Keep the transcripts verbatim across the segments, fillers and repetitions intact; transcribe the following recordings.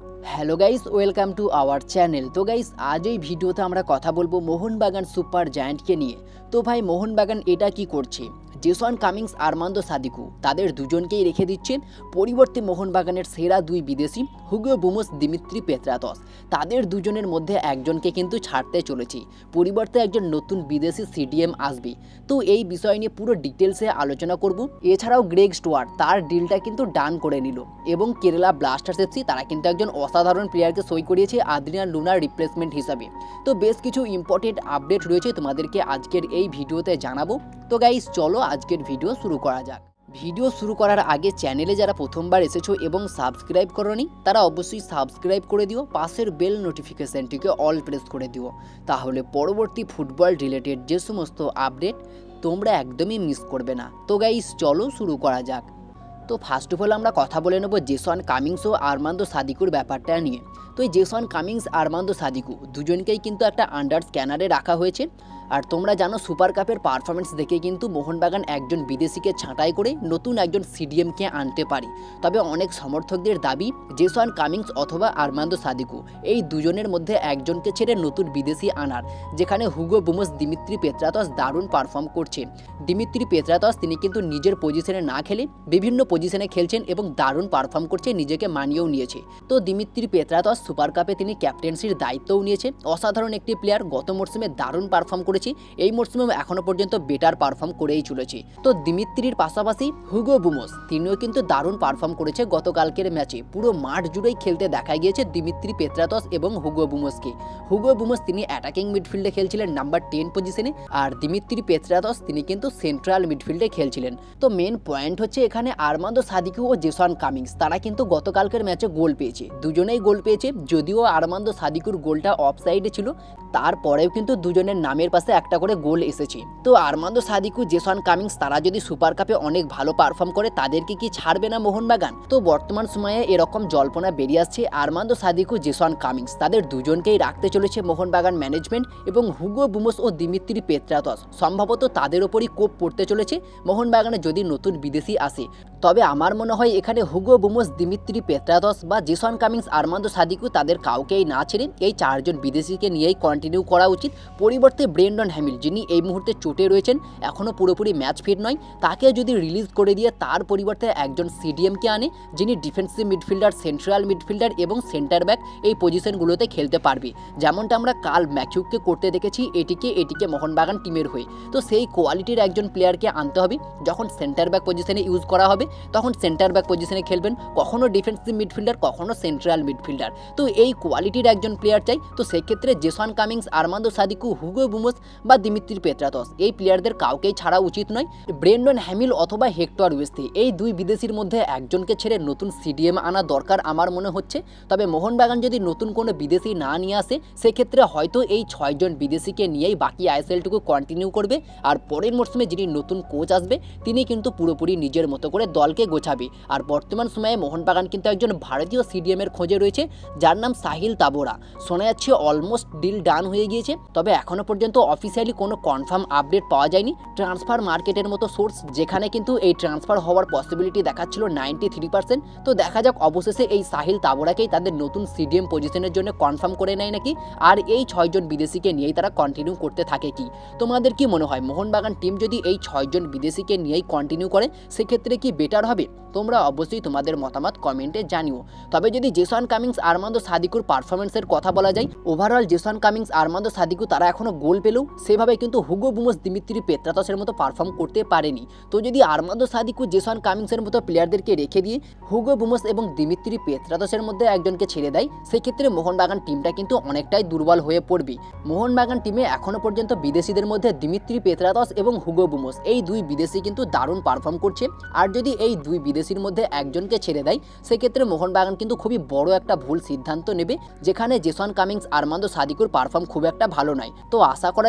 Hello guys, welcome to our channel. তো guys, আজ এই ভিডিওতে আমরা কথা বলবো মোহনবাগান সুপার জায়ান্টকে নিয়ে। তো ভাই, মোহনবাগান এটা কি করছে? জেসন কামিংস, আর্মান্দো সাদিকু তাদের দুজনকেই রেখে দিচ্ছে। পরিবর্তে মোহনবাগানের সেরা দুই বিদেশি হুগো বুমোস, দিমিত্রি পেত্রাতস, তাদের দুজনের মধ্যে একজনকে কিন্তু ছাড়তে চলেছে। পরিবর্তে একজন নতুন বিদেশি সিডিএম আসবে। তো এই বিষয় নিয়ে পুরো ডিটেলসে আলোচনা করব। এছাড়াও গ্রেগ স্টুয়ার্ট তার ডিলটা কিন্তু ডান করে নিল, এবং কেরালা ব্লাস্টার্স এফসি তারা কিন্তু একজন অসাধারণ প্লেয়ারকে সই করিয়েছে আদ্রিয়ান লুনার রিপ্লেসমেন্ট হিসাবে। তো বেশ কিছু ইম্পর্টেন্ট আপডেট রয়েছে, তোমাদেরকে আজকের এই ভিডিওতে জানাবো। তো গাইস, চলো আজকের ভিডিও শুরু করা যাক। ভিডিও শুরু করার আগে চ্যানেলে যারা প্রথমবার এসেছো এবং সাবস্ক্রাইব করোনি, তারা অবশ্যই সাবস্ক্রাইব করে দিও, পাশের বেল নোটিফিকেশানটিকে অল প্রেস করে দিও। তাহলে পরবর্তী ফুটবল রিলেটেড যে সমস্ত আপডেট তোমরা একদমই মিস করবে না। তো গাইস, চলো শুরু করা যাক। তো ফার্স্ট অফ অল আমরা কথা বলে নেব জেসন কামিংস ও আর্মান্দো সাদিকুর ব্যাপারটা নিয়ে। তো এই জেসন কামিংস, আর্মান্দো সাদিকু দুজনকেই কিন্তু একটা আন্ডার স্ক্যানারে রাখা হয়েছে। আর তোমরা জানো, সুপার কাপের পারফরমেন্স দেখে কিন্তু মোহনবাগান একজন বিদেশিকে ছাঁটাই করে নতুন একজন সিডিএমকে আনতে পারে। তবে অনেক সমর্থকদের দাবি জেসন কামিংস অথবা আর্মান্দো সাদিকু এই দুজনের মধ্যে একজনকে ছেড়ে নতুন বিদেশি আনার, যেখানে হুগো বুমোস, দিমিত্রি পেত্রাতস দারুণ পারফর্ম করছে। দিমিত্রি পেত্রাতস তিনি কিন্তু নিজের পজিশনে না খেলে বিভিন্ন পজিশনে খেলছেন এবং দারুণ পারফর্ম করছে, নিজেকে মানিয়েও নিয়েছে। তো দিমিত্রি পেত্রাতস সুপার কাপে তিনি ক্যাপ্টেন্সির দায়িত্বও নিয়েছে। অসাধারণ একটি প্লেয়ার, গত মরশুমে দারুণ পারফর্ম করেছে, এই মরশুমে এখনো পর্যন্ত বেটার পারফর্ম করেই চলেছে। তো দিমিত্রির পাশাপাশি হুগো বুমোস তিনিও কিন্তু দারুণ পারফর্ম করেছে গতকালকের ম্যাচে। পুরো মাঠ জুড়েই খেলতে দেখা গিয়েছে দিমিত্রি পেত্রাতস এবং হুগো বুমোসকে। হুগো বুমোস তিনি অ্যাটাকিং মিডফিল্ডে খেলছিলেন নাম্বার টেন পজিশনে, আর দিমিত্রি পেত্রাতস তিনি কিন্তু সেন্ট্রাল মিডফিল্ডে খেলছিলেন। তো মেন পয়েন্ট হচ্ছে এখানে আর্মান্দো সাদিকু ও জেসন কামিংস তারা কিন্তু গতকালকের ম্যাচে গোল পেয়েছে, দুজনেই গোল পেয়েছে। যদিও আর্মান্দো সাদিকুর গোলটা অফ সাইডে ছিল, তারপরেও কিন্তু দুজনের নামের পাশে একটা করে গোল এসেছে। তো আর্মান্দো সাদিকু, জেসন কামিংস তারা যদি সুপার কাপে অনেক ভালো পারফর্ম করে, তাদেরকে কি ছাড়বে না মোহনবাগান? তো বর্তমান সময়ে এরকম জল্পনা বেরিয়ে আসছে আর্মান্দো সাদিকু, জেসন কামিংস তাদের দুজনকেই রাখতে চলেছে মোহনবাগান ম্যানেজমেন্ট, এবং হুগো বুমোস ও দিমিত্রি পেত্রাতস সম্ভবত তাদের ওপরই কোপ পড়তে চলেছে মোহনবাগানে যদি নতুন বিদেশি আসে। তবে আমার মনে হয় এখানে হুগো বুমোস, দিমিত্রি পেত্রাতস বা জেসন কামিংস, আর্মান্দো সাদিকু তাদের কাউকেই না ছেড়ে এই চারজন বিদেশিকে নিয়েই কন্টিনিউ করা উচিত। পরিবর্তে ব্রেন্ডন হ্যামিল, যিনি এই মুহূর্তে চোটে রয়েছেন, এখনও পুরোপুরি ম্যাচ ফিট নয়, তাকে যদি রিলিজ করে দিয়ে তার পরিবর্তে একজন সিডিএমকে আনে, যিনি ডিফেন্সিভ মিডফিল্ডার, সেন্ট্রাল মিডফিল্ডার এবং সেন্টার ব্যাক এই পজিশনগুলোতে খেলতে পারবে, যেমনটা আমরা কাল ম্যাকিউককে করতে দেখেছি এটিকে এটিকে মোহনবাগান টিমের হয়ে। তো সেই কোয়ালিটির একজন প্লেয়ারকে আনতে হবে। যখন সেন্টার ব্যাক পজিশনে ইউজ করা হবে তখন সেন্টার ব্যাক পজিশনে খেলবেন, কখনো ডিফেন্সিভ মিডফিল্ডার, কখনো সেন্ট্রাল মিডফিল্ডার। তো এই কোয়ালিটির একজন প্লেয়ার চাই। তো সেক্ষেত্রে Jason Cummings, Armando Sadiku, Hugo Boumous বা দিমিত্রি পেত্রাতস এই প্লেয়ারদের কাউকেই ছাড়া উচিত নয়। ব্রেন্ডন হ্যামিল অথবা হেক্টর ওয়েস্তে এই দুই বিদেশির মধ্যে একজনকে ছেড়ে নতুন সিডিএম আনা দরকার আমার মনে হচ্ছে। তবে মোহনবাগান যদি নতুন কোনো বিদেশি না নিয়ে আসে, সেক্ষেত্রে হয়তো এই ছয়জন বিদেশিকে নিয়েই বাকি আইএসএলটুকু কন্টিনিউ করবে। আর পরের মরশুমে যিনি নতুন কোচ আসবে তিনি কিন্তু পুরোপুরি নিজের মতো করে দলকে গোছাবে। আর বর্তমান সময়ে মোহনবাগান কিন্তু একজন ভারতীয় সিডিএমের খোঁজে রয়েছে, যার নাম সাহিল তাবোরা। শোনা যাচ্ছে অলমোস্ট ডিল ডান হয়ে গিয়েছে, তবে এখনও পর্যন্ত অফিসিয়ালি কোনো কনফার্ম আপডেট পাওয়া যায়নি। ট্রান্সফার মার্কেটের মতো সোর্স, যেখানে কিন্তু এই ট্রান্সফার হওয়ার পসিবিলিটি দেখাচ্ছিল নাইনটি থ্রি পার্সেন্ট। তো দেখা যাক অবশেষে এই সাহিল তাবোরাকেই তাদের নতুন সিডিএম পজিশনের জন্য কনফার্ম করে নেয় নাকি, আর এই ছয়জন বিদেশিকে নিয়েই তারা কন্টিনিউ করতে থাকে কি। তোমাদের কি মনে হয়, মোহনবাগান টিম যদি এই ছয়জন বিদেশিকে নিয়েই কন্টিনিউ করে সেক্ষেত্রে কি বেটার হবে? তোমরা অবশ্যই তোমাদের মতামত কমেন্টে জানিও। তবে যদি জেসন কামিংস, আর্মান্দো সাদিকুর পারফরমেন্সের কথা বলা যায়, overall Jason Cummings, Armando Sadiku তারা এখনও গোল পেলেও সেভাবে কিন্তু হুগো বুমোস, দিমিত্রি পেত্রাতসের মতো পারফর্ম করতে পারেনি। তো যদি আর্মান্দো সাদিকু, জেসন কামিংসের মতো প্লেয়ারদেরকে রেখে দিয়ে হুগো বুমোস এবং দিমিত্রি পেত্রাতসের মধ্যে একজনকে ছেড়ে দেয়, সেক্ষেত্রে মোহনবাগান টিমটা কিন্তু অনেকটাই দুর্বল হয়ে পড়বে। মোহনবাগান টিমে এখনও পর্যন্ত বিদেশিদের মধ্যে দিমিত্রি পেত্রাতস এবং হুগো বুমোস এই দুই বিদেশি কিন্তু দারুণ পারফর্ম করছে। আর যদি এই দুই বিদেশির মধ্যে একজনকে ছেড়ে দেয়, সেক্ষেত্রে মোহনবাগান কিন্তু খুবই বড় একটা ভুল সিদ্ধান্ত নেবে, যেখানে জেসন কামিংস, আর্মান্দো সাদিকুর পারফর্ম খুব একটা ভালো নয়। তো আশা করা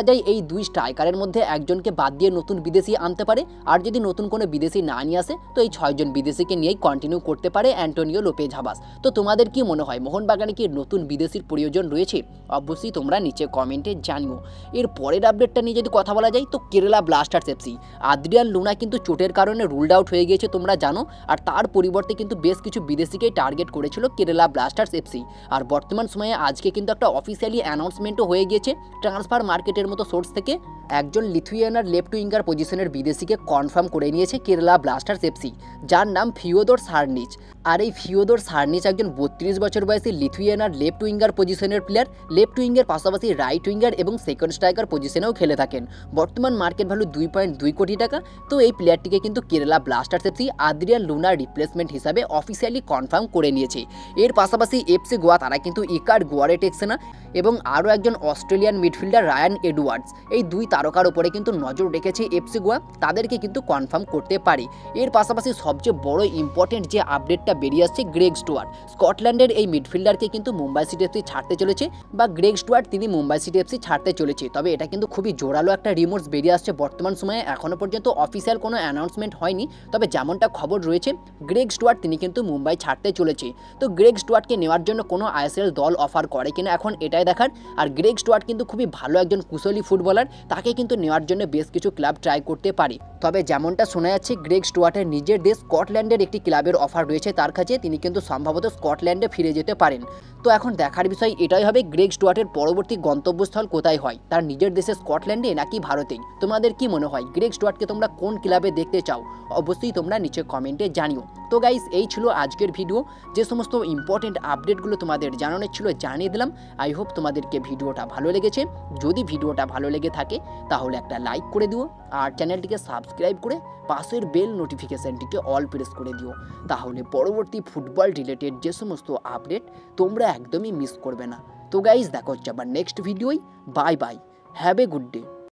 যায় এই দুই স্ট্রাইকারের মধ্যে একজনকে বাদ দিয়ে নতুন বিদেশি আনতে পারে, আর যদি নতুন কোনো বিদেশি না নিয়ে আসে তো এই ছয়জন বিদেশিকে নিয়েই কন্টিনিউ করতে পারে অ্যান্টোনিও লোপেজ হাবাস। তো তোমাদের কি মনে হয় মোহনবাগানে কি নতুন বিদেশির প্রয়োজন রয়েছে? অবশ্যই তোমরা নিচে কমেন্টে জানিও। এর পরের আপডেটটা নিয়ে যদি কথা বলা যায় তো Kerala Blasters FC, Adrian Luna কিন্তু চোটের কারণে রুলড আউট হয়ে গিয়েছে তোমরা জানো, আর তার পরিবর্তে কিন্তু বেশ কিছু বিদেশিকেই টার্গেট করেছিল কেরালা ব্লাস্টার্স এফসি। আর বর্তমান সময়ে আজকে কিন্তু একটা অফিসিয়ালি অ্যানাউন্সমেন্টও হয়ে গিয়েছে ট্রান্সফার মার্কেটের মতো সোর্স থেকে, একজন লিথুয়ানিয়ার লেফট উইঙ্গার পজিশনের বিদেশিকে কনফার্ম করে নিয়েছে কেরালা ব্লাস্টার্স এফসি, যার নাম ফিওদর সার্নিচ। আর এই ফিওদর সার্নিচ একজন বত্রিশ বছর বয়সী লিথুয়ানিয়ার লেফট উইঙ্গার পজিশনের প্লেয়ার, লেফট উইঙ্গের পাশাপাশি রাইট উইঙ্গার এবং সেকেন্ড স্ট্রাইকার পজিশনেও খেলে থাকেন। বর্তমান মার্কেট ভ্যালু দুই পয়েন্ট দুই কোটি টাকা। তো এই প্লেয়ারটিকে কিন্তু কেরালা ব্লাস্টার্স এফসি আদ্রিয়ান লুনার রিপ্লেসমেন্ট হিসাবে অফিসিয়ালি কনফার্ম করে নিয়েছে। এর পাশাপাশি এফসি গোয়া তারা কিন্তু ইকার্ড গোয়ারে টেক্সেনা এবং আরও একজন অস্ট্রেলিয়ান মিডফিল্ডার রায়ান এডওয়ার্ডস, এই দুই তারকার উপরে কিন্তু নজর রেখেছে এফসি গোয়া, তাদেরকে কিন্তু কনফার্ম করতে পারে। এর পাশাপাশি সবচেয়ে বড় ইম্পর্টেন্ট যে আপডেটটা বেরিয়ে আসছে, গ্রেগ স্টুয়ার্ট স্কটল্যান্ডের এই মিডফিল্ডারকে কিন্তু মুম্বাই সিটি এফসি ছাড়তে চলেছে, বা গ্রেগ স্টুয়ার্ট তিনি মুম্বাই সিটি এফসি ছাড়তে চলেছে। তবে এটা কিন্তু খুবই জোরালো একটা রিমোটস বেরিয়ে আসছে বর্তমান সময়ে, এখনও পর্যন্ত অফিসিয়াল কোনো অ্যানাউন্সমেন্ট হয়নি, তবে যেমনটা খবর রয়েছে গ্রেগ স্টুয়ার্ট তিনি কিন্তু মুম্বাই ছাড়তে চলেছে। তো গ্রেগ স্টুয়ার্টকে নেওয়ার জন্য কোনো আইএসএল দল অফার করে কিনা এখন এটাই দেখার। আর গ্রেগ স্টুয়ার্ট কিন্তু খুবই ভালো একজন কুশলী ফুটবলার, তাকে কিন্তু নেওয়ার জন্য বেশ কিছু ক্লাব ট্রাই করতে পারে। তবে যেমনটা শোনা যাচ্ছে গ্রেগ স্টুয়ার্টের নিজের দেশ স্কটল্যান্ডের একটি ক্লাবের অফার রয়েছে তার কাছে, তিনি কিন্তু সম্ভবত স্কটল্যান্ডে ফিরে যেতে পারেন। তো এখন দেখার বিষয় এটাই হবে গ্রেগ স্টুয়ার্টের পরবর্তী গন্তব্যস্থল কোথায় হয়, তার নিজের দেশে স্কটল্যান্ডে নাকি ভারতেই। তোমাদের কি মনে হয় গ্রেগ স্টুয়ার্টকে তোমরা কোন ক্লাবে দেখতে চাও? অবশ্যই তোমরা নিচে কমেন্টে জানিও। তো গাইস এই ছিল আজকের ভিডিও, যে সমস্ত ইম্পর্টেন্ট আপডেটগুলো তোমাদের জানানোর ছিল জানিয়ে দিলাম। আই হোপ তোমাদেরকে ভিডিওটা ভালো লেগেছে। যদি ভিডিওটা ভালো লেগে থাকে তাহলে একটা লাইক করে দিও, আর চ্যানেলটিকে সাবস্ক্রাইব করে পাশের বেল নোটিফিকেশানটিকে অল প্রেস করে দিও, তাহলে পরবর্তী ফুটবল রিলেটেড যে সমস্ত আপডেট তোমরা একদমই মিস করবে না। তো গাইস দেখা হচ্ছে আবার নেক্সট ভিডিওই। Bye bye, have a good day.